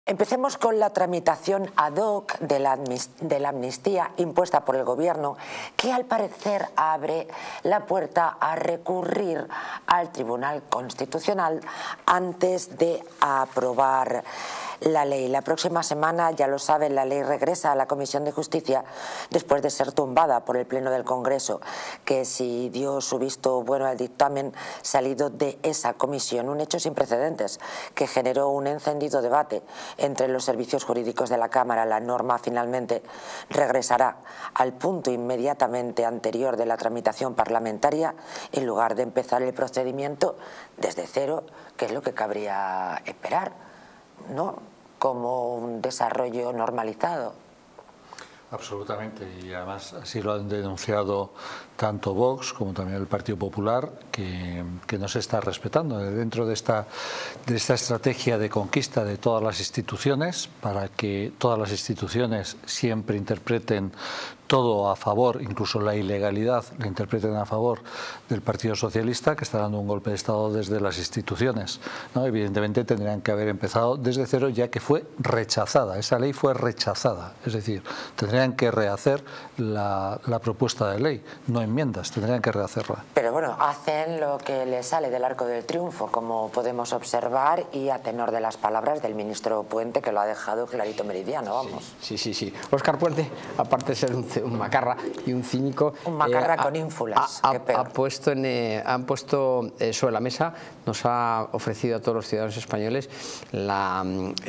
Empecemos con la tramitación ad hoc de la amnistía impuesta por el Gobierno, que al parecer abre la puerta a recurrir al Tribunal Constitucional antes de aprobar la ley. La próxima semana, ya lo saben, la ley regresa a la Comisión de Justicia después de ser tumbada por el Pleno del Congreso, que sí dio su visto bueno al dictamen salido de esa comisión, un hecho sin precedentes que generó un encendido debate entre los servicios jurídicos de la Cámara. La norma finalmente regresará al punto inmediatamente anterior de la tramitación parlamentaria en lugar de empezar el procedimiento desde cero, que es lo que cabría esperar, ¿no?, como un desarrollo normalizado. Absolutamente, y además así lo han denunciado tanto Vox como también el Partido Popular, que no se está respetando dentro de esta estrategia de conquista de todas las instituciones, para que todas las instituciones siempre interpreten todo a favor, incluso la ilegalidad la interpreten a favor del Partido Socialista, que está dando un golpe de Estado desde las instituciones, ¿no? Evidentemente tendrían que haber empezado desde cero, ya que fue rechazada, esa ley fue rechazada, es decir, tendrían que rehacer la propuesta de ley, no enmiendas, tendrían que rehacerla. Pero bueno, hacen lo que les sale del arco del triunfo, como podemos observar, y a tenor de las palabras del ministro Puente, que lo ha dejado clarito meridiano, vamos. Sí. Óscar Puente, aparte de ser un macarra y un cínico, un macarra con ínfulas, han puesto sobre la mesa, nos ha ofrecido a todos los ciudadanos españoles la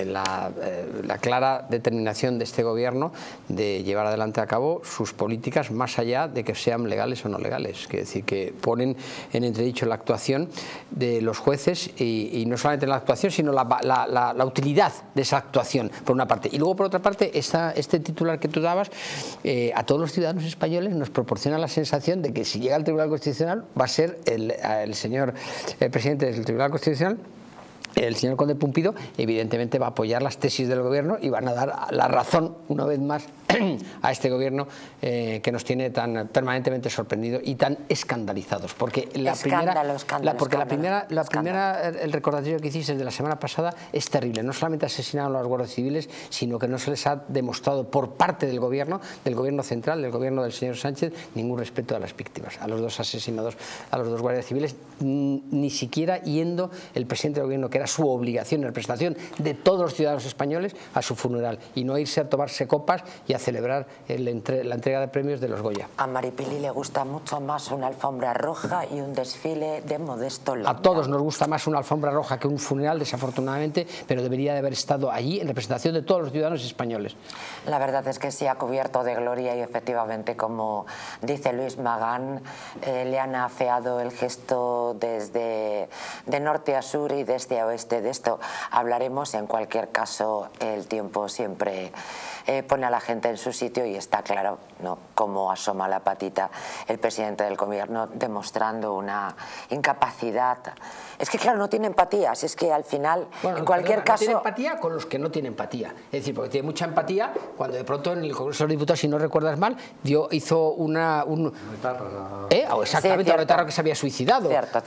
clara determinación de este gobierno de llevar adelante a cabo sus políticas más allá de que sean legales o no legales. Quiere decir que ponen en entredicho la actuación de los jueces y no solamente la actuación, sino la utilidad de esa actuación, por una parte. Y luego, por otra parte, este titular que tú dabas, a todos los ciudadanos españoles nos proporciona la sensación de que si llega al Tribunal Constitucional va a ser el presidente del Tribunal Constitucional, el señor Conde Pumpido, evidentemente va a apoyar las tesis del gobierno y van a dar la razón una vez más a este gobierno que nos tiene tan permanentemente sorprendidos y tan escandalizados, porque el recordatorio que hiciste de la semana pasada es terrible. No solamente asesinaron a los guardias civiles, sino que no se les ha demostrado por parte del gobierno central, del gobierno del señor Sánchez, ningún respeto a las víctimas, a los dos asesinados, a los dos guardias civiles, ni siquiera yendo el presidente del gobierno, que era su obligación en representación de todos los ciudadanos españoles, a su funeral, y no irse a tomarse copas y a celebrar la entrega de premios de los Goya. A Maripili le gusta mucho más una alfombra roja y un desfile de Modesto Landa. A todos nos gusta más una alfombra roja que un funeral, desafortunadamente, pero debería de haber estado allí en representación de todos los ciudadanos españoles. La verdad es que sí ha cubierto de gloria y efectivamente, como dice Luis Magán, le han afeado el gesto desde de norte a sur y de este a oeste. De esto hablaremos. En cualquier caso, el tiempo siempre pone a la gente en su sitio y está claro, ¿no?, cómo asoma la patita el presidente del gobierno, demostrando una incapacidad. Es que claro, no tiene empatía, si es que al final, bueno, en cualquier caso... No tiene empatía con los que no tienen empatía, es decir, porque tiene mucha empatía cuando de pronto en el Congreso de los Diputados, si no recuerdas mal, hizo exactamente, a Oretarra, que se había suicidado,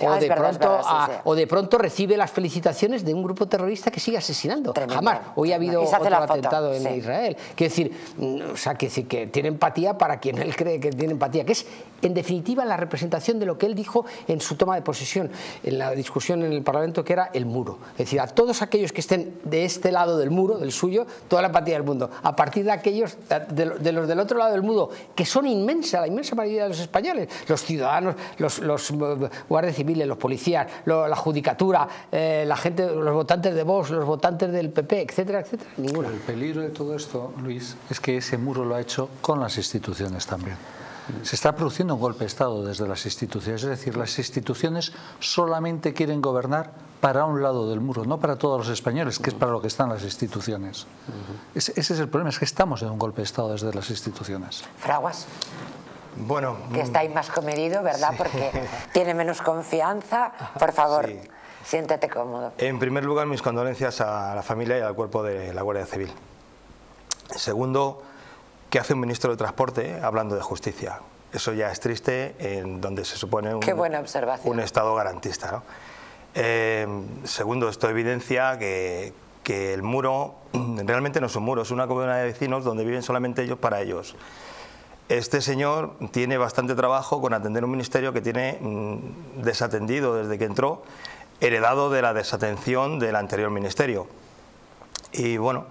o de pronto recibe las felicitaciones de un grupo terrorista que sigue asesinando. Tremendo. Jamás. Hoy ha habido otro atentado en Israel. Quiere decir, que tiene empatía para quien él cree que tiene empatía, que es en definitiva la representación de lo que él dijo en su toma de posesión, en la discusión en el Parlamento, que era el muro. Es decir, a todos aquellos que estén de este lado del muro, del suyo, toda la empatía del mundo. A partir de aquellos, de los del otro lado del muro, que son la inmensa mayoría de los españoles, los ciudadanos, los guardias civiles, los policías, la judicatura, la gente, los votantes de Vox, los votantes del PP, etcétera, etcétera, ninguna. El peligro de todo esto, Luis, es que ese muro lo ha hecho con las instituciones también. Se está produciendo un golpe de Estado desde las instituciones, es decir, las instituciones solamente quieren gobernar para un lado del muro, no para todos los españoles, que es para lo que están las instituciones. Ese es el problema, es que estamos en un golpe de Estado desde las instituciones. Fraguas. Bueno, que está ahí más comedido, ¿verdad? Sí. Porque tiene menos confianza. Por favor, sí, siéntete cómodo. En primer lugar, mis condolencias a la familia y al cuerpo de la Guardia Civil. Segundo, ¿qué hace un ministro de Transporte hablando de justicia? Eso ya es triste, en donde se supone un Estado garantista, ¿no? Segundo, esto evidencia que que el muro realmente no es un muro, es una comunidad de vecinos donde viven solamente ellos para ellos. Este señor tiene bastante trabajo con atender un ministerio que tiene desatendido desde que entró, heredado de la desatención del anterior ministerio. Y bueno,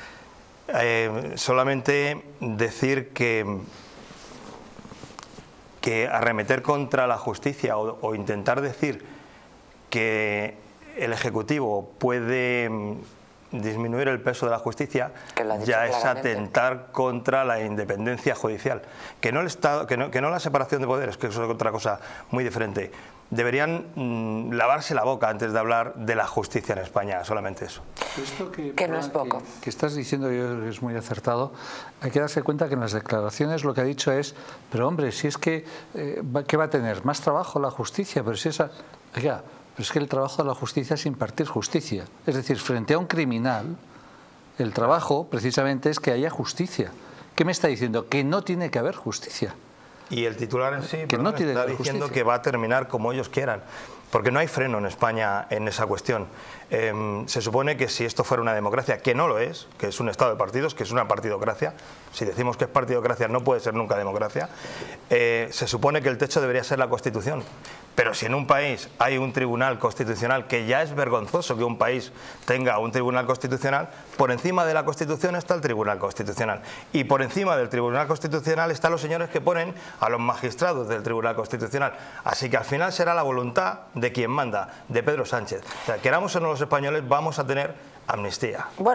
solamente decir que arremeter contra la justicia o intentar decir que el Ejecutivo puede disminuir el peso de la justicia ya es atentar contra la independencia judicial. Que no el Estado, que no la separación de poderes, que eso es otra cosa muy diferente. Deberían lavarse la boca antes de hablar de la justicia en España, solamente eso. Esto que no es poco. Que estás diciendo yo es muy acertado. Hay que darse cuenta que en las declaraciones lo que ha dicho es, pero hombre, si es que, ¿qué va a tener? ¿Más trabajo la justicia? Pero si esa... Oiga, pero es que el trabajo de la justicia es impartir justicia. Es decir, frente a un criminal, el trabajo precisamente es que haya justicia. ¿Qué me está diciendo? Que no tiene que haber justicia. Y el titular en sí que no tiene está diciendo que va a terminar como ellos quieran, porque no hay freno en España en esa cuestión. Se supone que si esto fuera una democracia, que no lo es, que es un estado de partidos, que es una partidocracia, si decimos que es partidocracia no puede ser nunca democracia, se supone que el techo debería ser la Constitución. Pero si en un país hay un tribunal constitucional, que ya es vergonzoso que un país tenga un tribunal constitucional, por encima de la Constitución está el Tribunal Constitucional. Y por encima del Tribunal Constitucional están los señores que ponen a los magistrados del Tribunal Constitucional. Así que al final será la voluntad de quien manda, de Pedro Sánchez. O sea, queramos o no los españoles, vamos a tener amnistía.